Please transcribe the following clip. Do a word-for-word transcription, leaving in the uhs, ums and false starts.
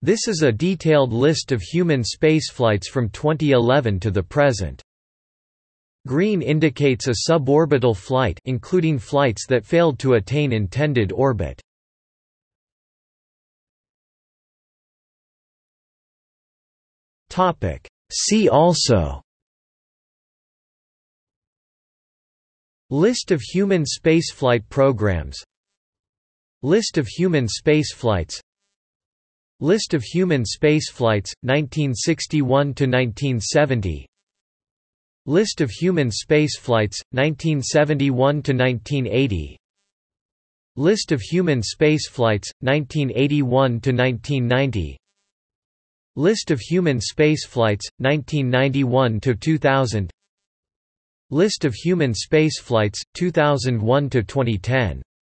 This is a detailed list of human spaceflights from twenty eleven to the present. Green indicates a suborbital flight, including flights that failed to attain intended orbit. Topic: See also: List of human spaceflight programs, List of human spaceflights, List of human spaceflights nineteen sixty-one to nineteen seventy, List of human spaceflights nineteen seventy-one to nineteen eighty, List of human spaceflights nineteen eighty-one to nineteen ninety, List of human spaceflights nineteen ninety-one to two thousand, List of human spaceflights two thousand one to twenty ten.